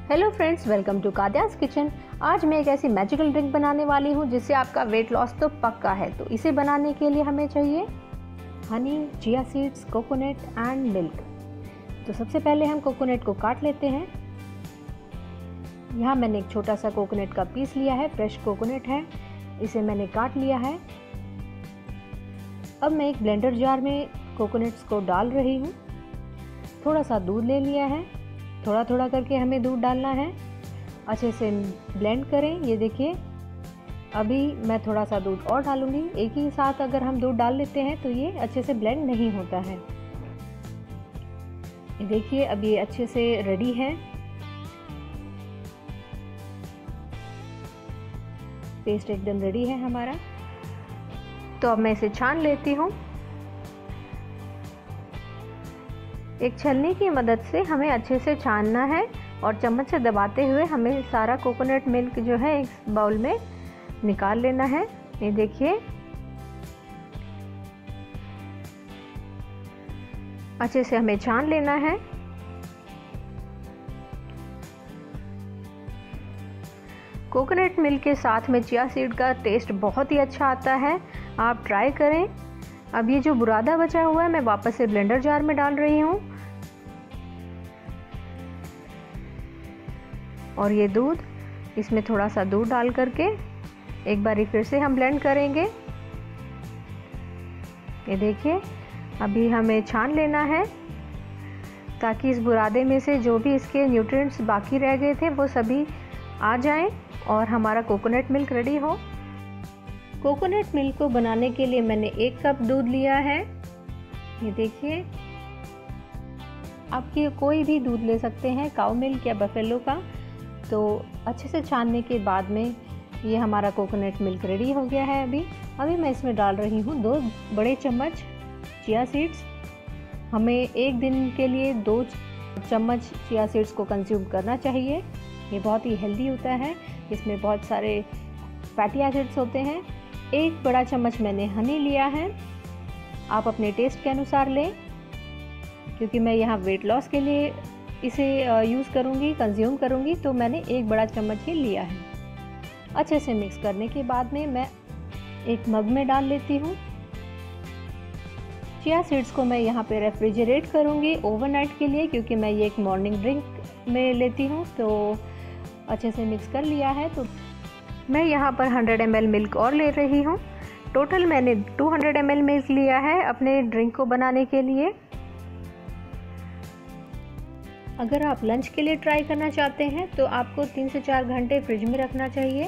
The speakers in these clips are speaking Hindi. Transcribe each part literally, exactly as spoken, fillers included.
Hello friends, welcome to Kadiya's kitchen. आज मैं एक ऐसी मैजिकल ड्रिंक बनाने वाली हूँ जिससे आपका वेट लॉस तो पक्का है। तो इसे बनाने के लिए हमें चाहिए honey, chia seeds, coconut and milk. तो सबसे पहले हम कोकोनट को काट लेते हैं। यहाँ मैंने एक छोटा सा कोकोनट का पीस लिया है, फ्रेश कोकोनट है, इसे मैंने काट लिया है। अब मैं एक ब्लेंडर जार में कोकोनट्स को डाल रही हूँ। थोड़ा सा दूध ले लिया है, थोड़ा थोड़ा करके हमें दूध डालना है। अच्छे से ब्लेंड करें। ये देखिए, अभी मैं थोड़ा सा दूध और डालूंगी। एक ही साथ अगर हम दूध डाल लेते हैं तो ये अच्छे से ब्लेंड नहीं होता है। ये देखिए, अब ये अच्छे से रेडी है। पेस्ट एकदम रेडी है हमारा। तो अब मैं इसे छान लेती हूँ। एक छलनी की मदद से हमें अच्छे से छानना है और चम्मच से दबाते हुए हमें सारा कोकोनट मिल्क जो है इस बाउल में निकाल लेना है। ये देखिए, अच्छे से हमें छान लेना है। कोकोनट मिल्क के साथ में चिया सीड का टेस्ट बहुत ही अच्छा आता है, आप ट्राई करें। अब ये जो बुरादा बचा हुआ है मैं वापस से ब्लेंडर जार में डाल रही हूँ और ये दूध, इसमें थोड़ा सा दूध डाल करके एक बार फिर से हम ब्लेंड करेंगे। ये देखिए, अभी हमें छान लेना है ताकि इस बुरादे में से जो भी इसके न्यूट्रिएंट्स बाकी रह गए थे वो सभी आ जाएं और हमारा कोकोनट मिल्क रेडी हो। कोकोनट मिल्क को बनाने के लिए मैंने एक कप दूध लिया है। ये देखिए, आप ये कोई भी दूध ले सकते हैं, काऊ मिल्क या बफेलो का। तो अच्छे से छानने के बाद में ये हमारा कोकोनट मिल्क रेडी हो गया है। अभी अभी मैं इसमें डाल रही हूँ दो बड़े चम्मच चिया सीड्स। हमें एक दिन के लिए दो चम्मच चिया सीड्स को कंज्यूम करना चाहिए। ये बहुत ही हेल्दी होता है, इसमें बहुत सारे फैटी एसिड्स होते हैं। एक बड़ा चम्मच मैंने हनी लिया है, आप अपने टेस्ट के अनुसार लें, क्योंकि मैं यहाँ वेट लॉस के लिए इसे यूज़ करूँगी, कंज्यूम करूँगी, तो मैंने एक बड़ा चम्मच ही लिया है। अच्छे से मिक्स करने के बाद में मैं एक मग में डाल लेती हूँ। चिया सीड्स को मैं यहाँ पे रेफ्रिजरेट करूँगी ओवरनाइट के लिए, क्योंकि मैं ये एक मॉर्निंग ड्रिंक में लेती हूँ। तो अच्छे से मिक्स कर लिया है। तो मैं यहाँ पर हंड्रेड एम एल मिल्क और ले रही हूँ। टोटल मैंने two hundred M L milk लिया है अपने ड्रिंक को बनाने के लिए। अगर आप लंच के लिए ट्राई करना चाहते हैं तो आपको तीन से चार घंटे फ्रिज में रखना चाहिए।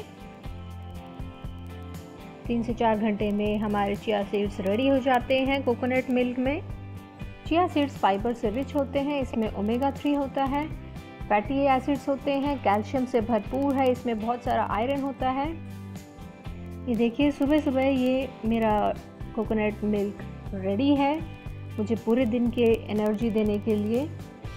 तीन से चार घंटे में हमारे चिया सीड्स रेडी हो जाते हैं कोकोनट मिल्क में। चिया सीड्स फाइबर से रिच होते हैं, इसमें ओमेगा थ्री होता है, फैटी एसिड्स होते हैं, कैल्शियम से भरपूर है, इसमें बहुत सारा आयरन होता है। ये देखिए, सुबह सुबह ये मेरा कोकोनट मिल्क रेडी है मुझे पूरे दिन के एनर्जी देने के लिए।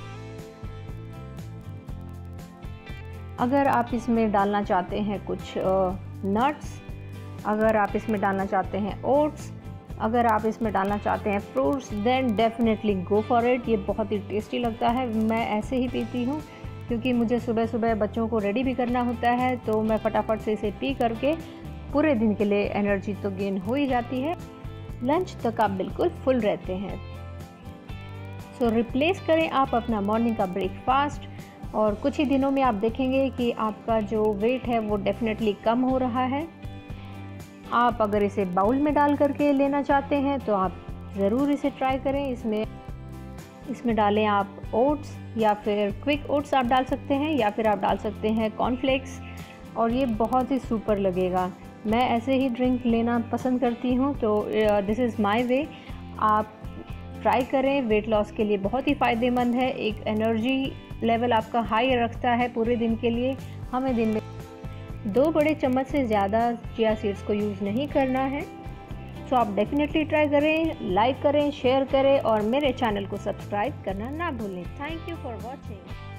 अगर आप इसमें डालना चाहते हैं कुछ नट्स, अगर आप इसमें डालना चाहते हैं ओट्स, अगर आप इसमें डालना चाहते हैं fruits, then definitely go for it. ये बहुत ही टेस्टी लगता है। मैं ऐसे ही पीती हूँ क्योंकि मुझे सुबह सुबह बच्चों को रेडी भी करना होता है, तो मैं फटाफट से इसे पी करके पूरे दिन के लिए एनर्जी तो गेन हो ही जाती है। लंच तक आप बिल्कुल फुल रहते हैं। सो so, रिप्लेस करें आप अपना मॉर्निंग का ब्रेकफास्ट और कुछ ही दिनों में आप देखेंगे कि आपका जो वेट है वो डेफिनेटली कम हो रहा है। आप अगर इसे बाउल में डाल करके लेना चाहते हैं तो आप ज़रूर इसे ट्राई करें। इसमें इसमें डालें आप ओट्स, या फिर क्विक ओट्स आप डाल सकते हैं, या फिर आप डाल सकते हैं कॉर्नफ्लेक्स, और ये बहुत ही सुपर लगेगा। मैं ऐसे ही ड्रिंक लेना पसंद करती हूँ, तो दिस इज़ माय वे। आप ट्राई करें, वेट लॉस के लिए बहुत ही फ़ायदेमंद है। एक एनर्जी लेवल आपका हाई रखता है पूरे दिन के लिए। हमें दिन में दो बड़े चम्मच से ज़्यादा चिया सीड्स को यूज़ नहीं करना है। सो आप डेफिनेटली ट्राई करें, लाइक करें, शेयर करें और मेरे चैनल को सब्सक्राइब करना ना भूलें। Thank you for watching.